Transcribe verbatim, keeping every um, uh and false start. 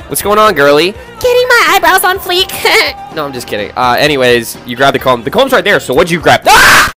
What's going on, girly? Getting my eyebrows on fleek. No, I'm just kidding. Uh, anyways, you grab the comb. The comb's right there, so what'd you grab? Ah!